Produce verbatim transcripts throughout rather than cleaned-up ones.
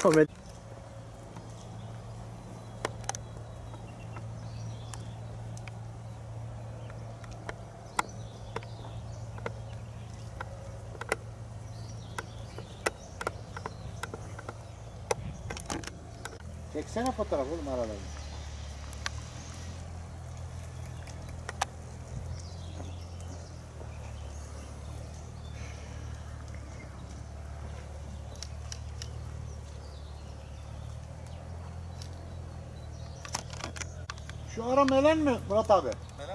Komedi. Çeksene fotoğraf oğlum aralarını. Şu ara melen mi Murat abi? Melen.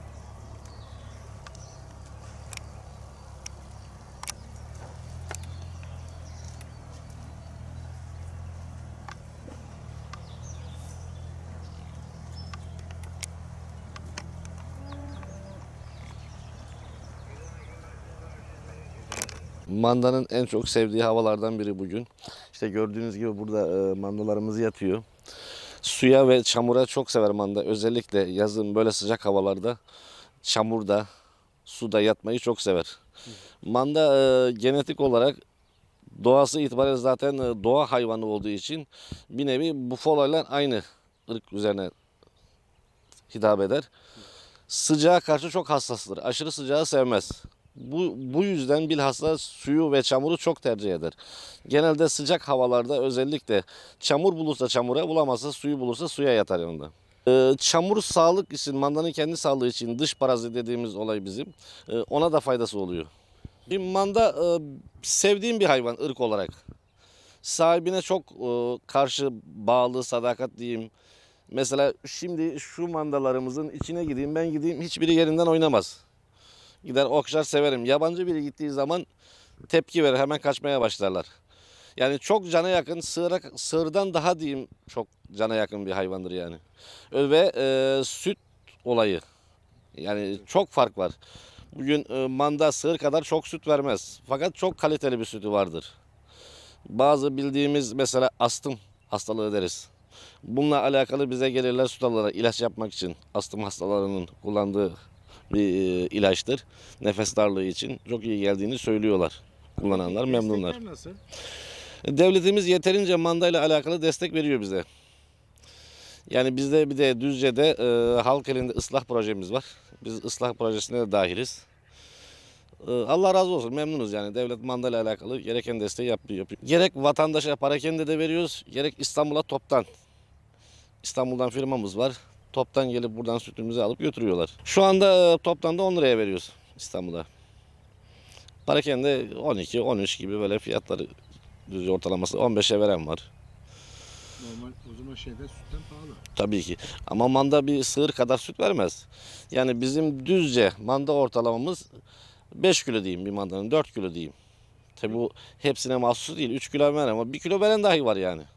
Mandanın en çok sevdiği havalardan biri bugün. İşte gördüğünüz gibi burada e, mandalarımız yatıyor. Suya ve çamura çok sever manda. Özellikle yazın böyle sıcak havalarda çamurda, suda yatmayı çok sever. Manda e, genetik olarak doğası itibariyle zaten e, doğa hayvanı olduğu için bir nevi bufaloyla aynı ırk üzerine hitap eder. Sıcağa karşı çok hassastır. Aşırı sıcağı sevmez. Bu, bu yüzden bilhassa suyu ve çamuru çok tercih eder. Genelde sıcak havalarda özellikle çamur bulursa çamura, bulamazsa suyu bulursa suya yatar yanında. Ee, çamur sağlık için, mandanın kendi sağlığı için dış parazit dediğimiz olay bizim. Ee, ona da faydası oluyor. Bir manda e, sevdiğim bir hayvan ırk olarak. Sahibine çok e, karşı bağlı, sadakat diyeyim. Mesela şimdi şu mandalarımızın içine gideyim, ben gideyim, hiçbiri yerinden oynamaz. Gider okşar severim. Yabancı biri gittiği zaman tepki verir, hemen kaçmaya başlarlar. Yani çok cana yakın, sığıra, sığırdan daha diyeyim çok cana yakın bir hayvandır yani. Ve e, süt olayı, yani çok fark var. Bugün e, manda sığır kadar çok süt vermez. Fakat çok kaliteli bir sütü vardır. Bazı bildiğimiz mesela astım hastalığı deriz. Bununla alakalı bize gelirler süt alırlar ilaç yapmak için. Astım hastalarının kullandığı bir e, ilaçtır. Nefes darlığı için çok iyi geldiğini söylüyorlar. Kullananlar memnunlar. Destekler nasıl? Devletimiz yeterince mandayla alakalı destek veriyor bize. Yani bizde bir de Düzce'de e, halk elinde ıslah projemiz var. Biz ıslah projesine de dahiliz. E, Allah razı olsun, memnunuz yani. Devlet mandayla alakalı gereken desteği yapıyor. yapıyor. Gerek vatandaşa parakende de veriyoruz, gerek İstanbul'a toptan. İstanbul'dan firmamız var. Toptan gelip buradan sütümüzü alıp götürüyorlar. Şu anda e, toptan da on liraya veriyoruz İstanbul'a. Parakende on iki on üç gibi böyle fiyatları, Düzce ortalaması on beşe veren var. Normal o zaman şeyde sütten pahalı. Tabii ki. Ama manda bir sığır kadar süt vermez. Yani bizim Düzce manda ortalamamız beş kilo diyeyim bir mandanın, dört kilo diyeyim. Tabii bu hepsine mahsus değil. üç kilo veren ama bir kilo veren dahi var yani.